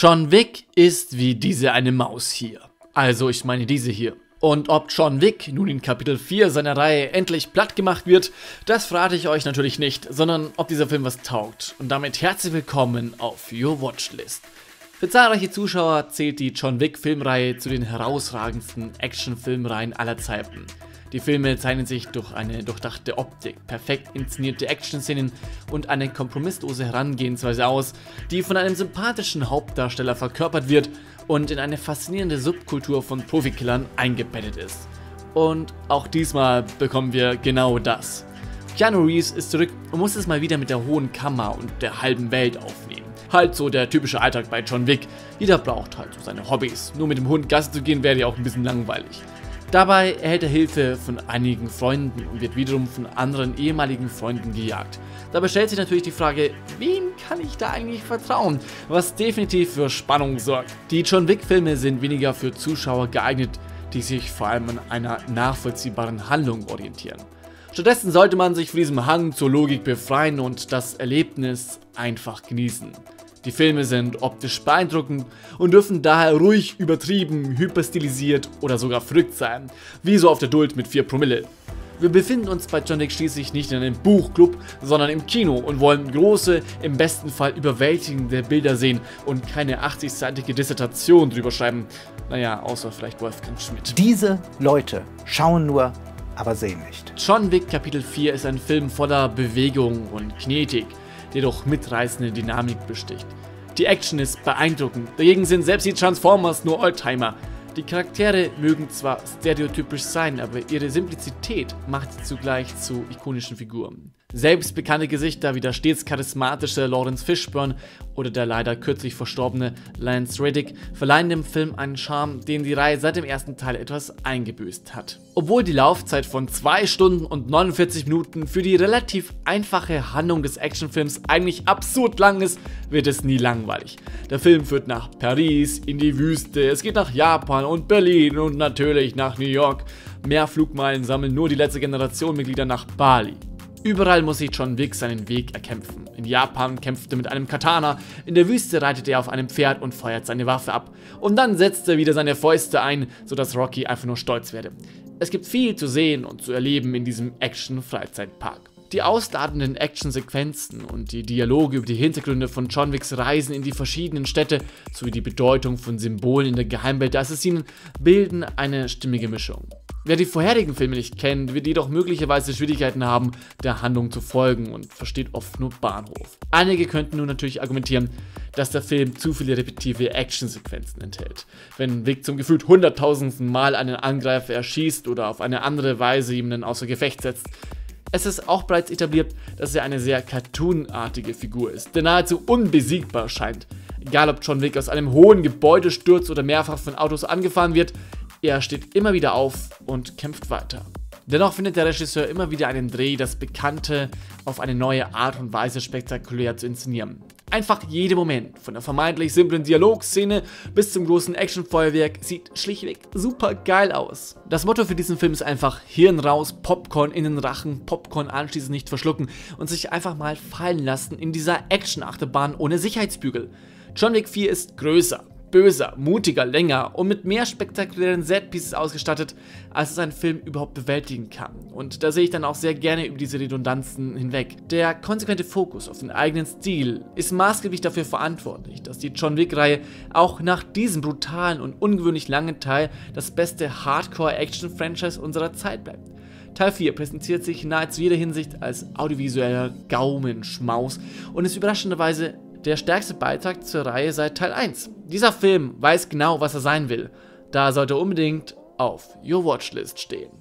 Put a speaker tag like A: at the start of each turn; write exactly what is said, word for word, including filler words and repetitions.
A: John Wick ist wie diese eine Maus hier. Also ich meine diese hier. Und ob John Wick nun in Kapitel vier seiner Reihe endlich platt gemacht wird, das verrate ich euch natürlich nicht, sondern ob dieser Film was taugt. Und damit herzlich willkommen auf Your Watchlist. Für zahlreiche Zuschauer zählt die John Wick Filmreihe zu den herausragendsten Actionfilmreihen aller Zeiten. Die Filme zeichnen sich durch eine durchdachte Optik, perfekt inszenierte Action-Szenen und eine kompromisslose Herangehensweise aus, die von einem sympathischen Hauptdarsteller verkörpert wird und in eine faszinierende Subkultur von Profikillern eingebettet ist. Und auch diesmal bekommen wir genau das. Keanu Reeves ist zurück und muss es mal wieder mit der hohen Kammer und der halben Welt aufnehmen. Halt so der typische Alltag bei John Wick. Jeder braucht halt so seine Hobbys. Nur mit dem Hund Gassi zu gehen wäre ja auch ein bisschen langweilig. Dabei erhält er Hilfe von einigen Freunden und wird wiederum von anderen ehemaligen Freunden gejagt. Dabei stellt sich natürlich die Frage, wem kann ich da eigentlich vertrauen? Was definitiv für Spannung sorgt. Die John Wick Filme sind weniger für Zuschauer geeignet, die sich vor allem an einer nachvollziehbaren Handlung orientieren. Stattdessen sollte man sich von diesem Hang zur Logik befreien und das Erlebnis einfach genießen. Die Filme sind optisch beeindruckend und dürfen daher ruhig übertrieben, hyperstilisiert oder sogar verrückt sein, wie so auf der Duld mit vier Promille. Wir befinden uns bei John Wick schließlich nicht in einem Buchclub, sondern im Kino und wollen große, im besten Fall überwältigende Bilder sehen und keine achtzig-seitige Dissertation drüber schreiben. Naja, außer vielleicht Wolfgang Schmidt.
B: Diese Leute schauen nur, aber sehen nicht.
A: John Wick Kapitel vier ist ein Film voller Bewegung und Kinetik, der durch mitreißende Dynamik besticht. Die Action ist beeindruckend, dagegen sind selbst die Transformers nur Oldtimer. Die Charaktere mögen zwar stereotypisch sein, aber ihre Simplizität macht sie zugleich zu ikonischen Figuren. Selbst bekannte Gesichter wie der stets charismatische Lawrence Fishburne oder der leider kürzlich verstorbene Lance Reddick verleihen dem Film einen Charme, den die Reihe seit dem ersten Teil etwas eingebüßt hat. Obwohl die Laufzeit von zwei Stunden und neunundvierzig Minuten für die relativ einfache Handlung des Actionfilms eigentlich absurd lang ist, wird es nie langweilig. Der Film führt nach Paris, in die Wüste, es geht nach Japan und Berlin und natürlich nach New York. Mehr Flugmeilen sammeln nur die letzte Generation Mitglieder nach Bali. Überall muss sich John Wick seinen Weg erkämpfen. In Japan kämpft er mit einem Katana, in der Wüste reitet er auf einem Pferd und feuert seine Waffe ab. Und dann setzt er wieder seine Fäuste ein, sodass Rocky einfach nur stolz werde. Es gibt viel zu sehen und zu erleben in diesem Action-Freizeitpark. Die ausladenden Action-Sequenzen und die Dialoge über die Hintergründe von John Wicks Reisen in die verschiedenen Städte sowie die Bedeutung von Symbolen in der Geheimwelt der Assassinen bilden eine stimmige Mischung. Wer die vorherigen Filme nicht kennt, wird jedoch möglicherweise Schwierigkeiten haben, der Handlung zu folgen und versteht oft nur Bahnhof. Einige könnten nun natürlich argumentieren, dass der Film zu viele repetitive Actionsequenzen enthält. Wenn Wick zum gefühlt hunderttausendsten Mal einen Angreifer erschießt oder auf eine andere Weise jemanden außer Gefecht setzt. Es ist auch bereits etabliert, dass er eine sehr cartoonartige Figur ist, der nahezu unbesiegbar scheint. Egal ob John Wick aus einem hohen Gebäude stürzt oder mehrfach von Autos angefahren wird, er steht immer wieder auf und kämpft weiter. Dennoch findet der Regisseur immer wieder einen Dreh, das Bekannte auf eine neue Art und Weise spektakulär zu inszenieren. Einfach jeder Moment, von der vermeintlich simplen Dialogszene bis zum großen Actionfeuerwerk, sieht schlichtweg super geil aus. Das Motto für diesen Film ist einfach Hirn raus, Popcorn in den Rachen, Popcorn anschließend nicht verschlucken und sich einfach mal fallen lassen in dieser Action-Achterbahn ohne Sicherheitsbügel. John Wick vier ist größer, böser, mutiger, länger und mit mehr spektakulären Setpieces ausgestattet, als es ein Film überhaupt bewältigen kann. Und da sehe ich dann auch sehr gerne über diese Redundanzen hinweg. Der konsequente Fokus auf den eigenen Stil ist maßgeblich dafür verantwortlich, dass die John Wick-Reihe auch nach diesem brutalen und ungewöhnlich langen Teil das beste Hardcore-Action-Franchise unserer Zeit bleibt. Teil vier präsentiert sich in nahezu jeder Hinsicht als audiovisueller Gaumenschmaus und ist überraschenderweise der stärkste Beitrag zur Reihe seit Teil eins. Dieser Film weiß genau, was er sein will. Da sollte er unbedingt auf Your Watchlist stehen.